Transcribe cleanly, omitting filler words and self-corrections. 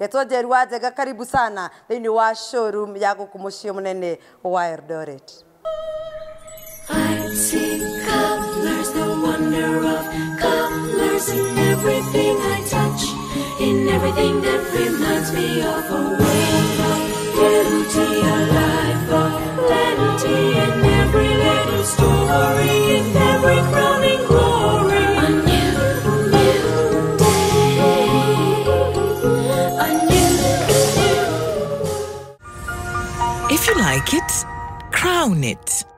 Getoje rwajega karibu sana thini wa showroom ya gukumushio munene wa Eldoret. I see colors, the wonder of colors in everything I touch, in everything that reminds me of a world of beauty, a life of plenty, in every little story, in every crowning glory. A new day, a new. If you like it, crown it.